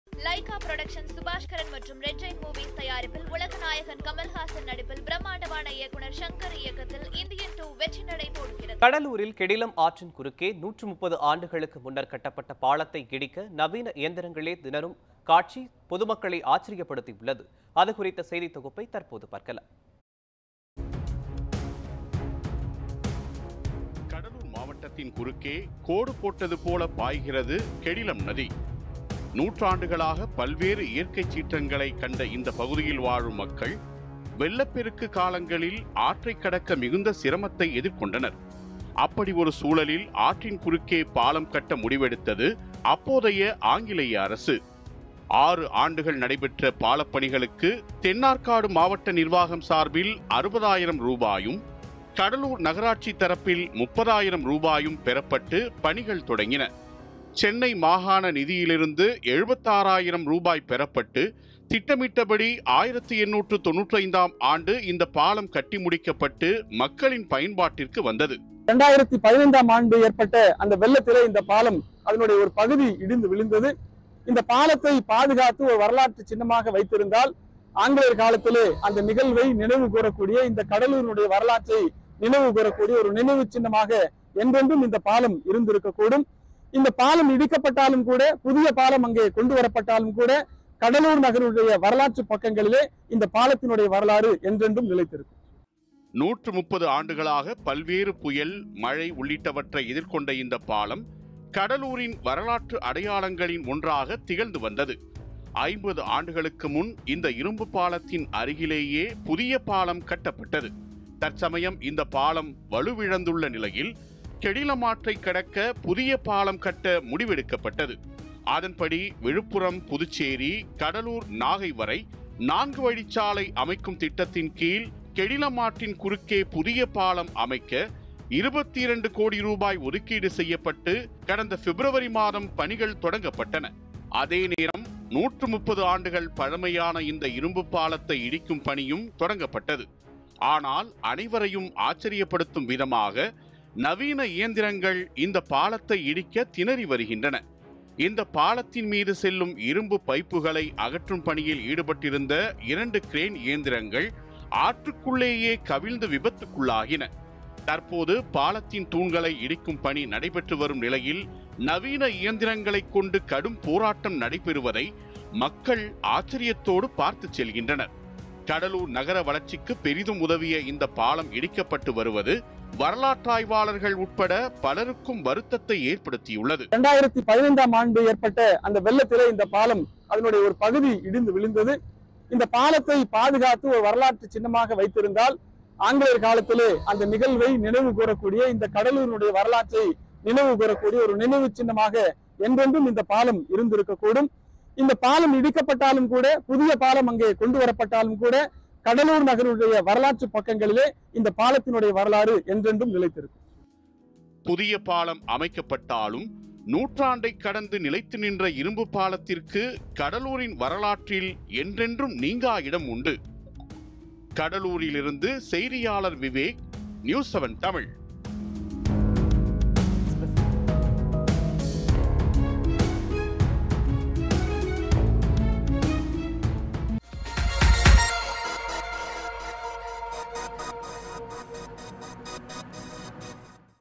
Lyca production Subaskaran மற்றும் red Jain movies தயாரிப்பில் உலகநாயகன் கமல்ஹாசன் நடிப்பில் பிரம்மாண்டமான இயக்குனர் சங்கர் இயக்கத்தில் இந்தியன் 2 வெற்றி நடை போடுகிறது. கடலூரில் கெடிலம் ஆற்றின் குறுக்கே 130 ஆண்டுகளுக்கு முன்னர் கட்டப்பட்ட பாலத்தை இடிக்க நவீன இயந்திரங்களே தினரும் காட்சி பொதுமக்களை ஆச்சரியப்படுத்தியுள்ளது. அது குறித்த செய்தி தொகுப்பை தற்போது பார்க்கலாம். கடலூர் மாவட்டத்தின் குறுக்கே கோடு போட்டது போல பாய்கிறது கெடிலம் நதி. நூற்றாண்டுகளாக பல்வேறு இயற்கை சீற்றங்களை கண்ட இந்த பகுதியில் வாழும் மக்கள் வெள்ளப்பெருக்கு காலங்களில் ஆற்றை கடக்க மிகுந்த சிரமத்தை எதிர்கொண்டனர். அப்படி ஒரு சூழலில் ஆற்றின் குறுக்கே பாலம் கட்ட முடிவெடுத்தது அப்போதைய ஆங்கிலேய அரசு. 6 ஆண்டுகள் நடைபெற்ற பாலப்பணிகளுக்கு தென்னார்காடு மாவட்ட நிர்வாகம் சார்பில் 60,000 ரூபாயும், கடலூர் நகராட்சி தரப்பில் 30,000 ரூபாயும் பெறப்பட்டு பணிகள் தொடங்கின. சென்னை மாகாண நிதியிலிருந்து 76,000 ரூபாய் பெறப்பட்டு திட்டமிட்டபடி 1895ஆம் ஆண்டு இந்த பாலம் கட்டி முடிக்கப்பட்டு மக்களின் பயன்பாட்டிற்கு வந்தது. 2015ஆம் ஆண்டு ஏற்பட்ட அந்த வெள்ளத்திலே இந்த பாலம் அதனுடைய ஒரு பகுதி இடிந்து விழுந்தது. இந்த பாலத்தை பாதுகாத்து ஒரு வரலாற்று சின்னமாக வைத்திருந்தால் ஆங்கிலேயர் காலத்திலே அந்த நிகழ்வை நினைவு கூறக்கூடிய, இந்த கடலூரினுடைய வரலாற்றை நினைவு கூறக்கூடிய ஒரு நினைவு சின்னமாக என்றென்றும் இந்த பாலம் இருந்திருக்கக்கூடும். இந்த பாலம் இடிக்கப்பட்டாலும் கூட, புதிய பாலம் அங்கே கொண்டு வரப்பட்டாலும் கூட, கடலூர் நகருடைய வரலாற்று பக்கங்களிலே இந்த பாலத்தினுடைய வரலாறு என்றென்றும் நிலைத்திருக்கும். 130 ஆண்டுகளாக பல்வேறு புயல், மழை உள்ளிட்டவற்றை எதிர்கொண்ட இந்த பாலம் கடலூரின் வரலாற்று அடையாளங்களின் ஒன்றாக திகழ்ந்து வந்தது. 50 ஆண்டுகளுக்கு முன் இந்த இரும்பு பாலத்தின் அருகிலேயே புதிய பாலம் கட்டப்பட்டது. தற்சமயம் இந்த பாலம் வலுவிழந்துள்ள நிலையில் கெடிலம் ஆற்றை கடக்க புதிய பாலம் கட்ட முடிவெடுக்கப்பட்டது. அதன்படி விழுப்புரம், புதுச்சேரி, கடலூர், நாகை வரை 4 வழிச்சாலை அமைக்கும் திட்டத்தின் கீழ் கெடிலம் ஆற்றின் குறுக்கே புதிய பாலம் அமைக்க 22 கோடி ரூபாய் ஒதுக்கீடு செய்யப்பட்டு கடந்த பிப்ரவரி மாதம் பணிகள் தொடங்கப்பட்டன. அதே நேரம் 130 ஆண்டுகள் பழமையான இந்த இரும்பு பாலத்தை இடிக்கும் பணியும் தொடங்கப்பட்டது. ஆனால் அனைவரையும் ஆச்சரியப்படுத்தும் விதமாக நவீன இயந்திரங்கள் இந்த பாலத்தை இடிக்க திணறி வருகின்றன. இந்த பாலத்தின் மீது செல்லும் இரும்பு பைப்புகளை அகற்றும் பணியில் ஈடுபட்டிருந்த 2 கிரேன் இயந்திரங்கள் ஆற்றுக்குள்ளேயே கவிழ்ந்து விபத்துக்குள்ளாகின. தற்போது பாலத்தின் தூண்களை இடிக்கும் பணி நடைபெற்று வரும் நிலையில் நவீன இயந்திரங்களை கொண்டு கடும் போராட்டம் நடைபெறுவதை மக்கள் ஆச்சரியத்தோடு பார்த்து செல்கின்றனர். கடலூர் நகர வளர்ச்சிக்கு பெரிதும் உதவிய இந்த பாலம் இடிக்கப்பட்டு வருவது வரலாற்றாய்வாளர்கள் உட்பட பலருக்கும் வருத்தத்தை ஏற்படுத்தியுள்ளது. 2015ஆம் ஆண்டு ஏற்பட்ட அந்த வெள்ளத்திலே இந்த பாலம் அதனுடைய ஒரு பகுதி இடிந்து விழுந்தது. இந்த பாலத்தை பாதுகாத்து ஒரு வரலாற்று சின்னமாக வைத்திருந்தால் ஆங்கிலேயர் காலத்திலே அந்த நிகழ்வை நினைவு கூறக்கூடிய, இந்த கடலூரினுடைய வரலாற்றை நினைவு கூறக்கூடிய ஒரு நினைவு சின்னமாக என்றென்றும் இந்த பாலம் இருந்திருக்கக்கூடும். இந்த பாலம் இடிக்கப்பட்டாலும் கூட, புதிய பாலம் அங்கே கொண்டு வரப்பட்டாலும் கூட, கடலூர் நகருடைய வரலாற்று பக்கங்களிலே இந்த பாலத்தினுடைய வரலாறு என்றென்றும் நிலைத்திருக்கும். புதிய பாலம் அமைக்கப்பட்டாலும் நூற்றாண்டை கடந்து நிலைத்து நின்ற இரும்பு பாலத்திற்கு கடலூரின் வரலாற்றில் என்றென்றும் நீங்கா இடம் உண்டு. கடலூரிலிருந்து செய்தியாளர் விவேக், நியூஸ் 7 தமிழ்.